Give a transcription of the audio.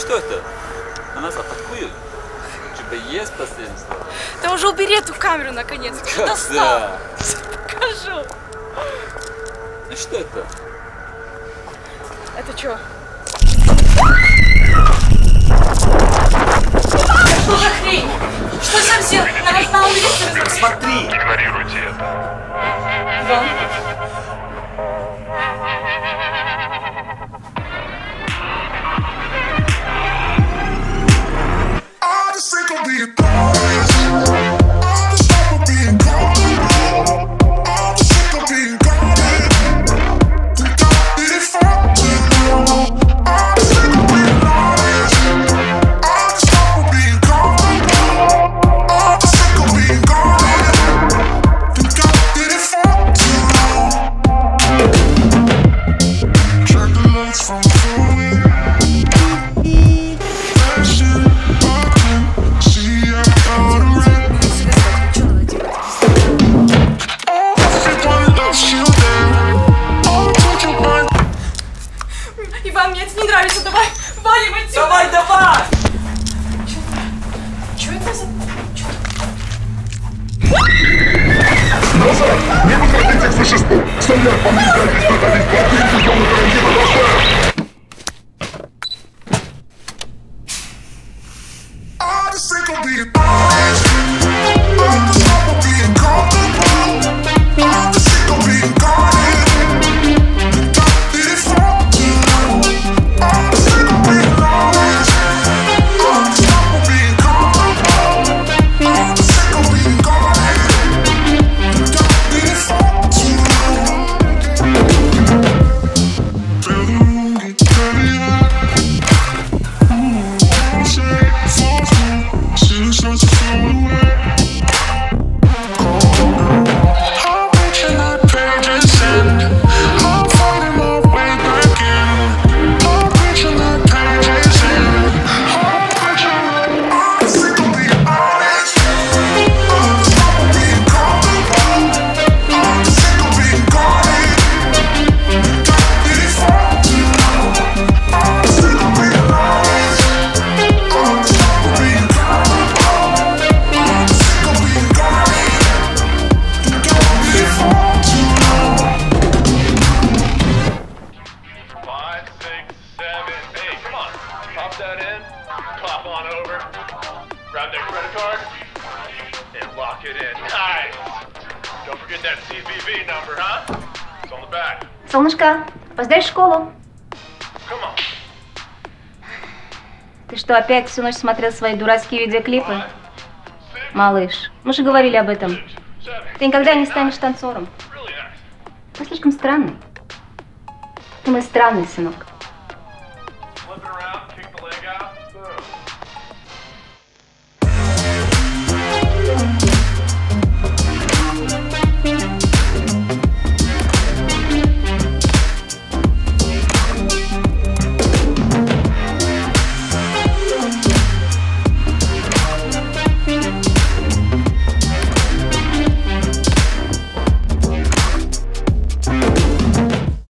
Что это? На нас атакуют? У тебя есть последнее слово? Да уже убери эту камеру наконец. Ты достал. Покажу. А что это? Это что? Что за хрень? Что совсем? На улице. Смотри! Игнорируйте это. Вон. Иван, мне это не нравится. Давай, валим отсюда. Давай, давай! Что это за... Назад! Не выходите к существу! Стоять! Помогайте! Статались! Блокируйте зону карантина! Назад! Grab that credit card and lock it in. Nice. Don't forget that CVV number, huh? It's on the back. Солнышко, опоздаешь в школу? Come on. Ты что, опять всю ночь смотрел свои дурацкие видеоклипы? Малыш, мы же говорили об этом. Ты никогда не станешь танцором. Ты слишком странный. Ты мой странный сынок.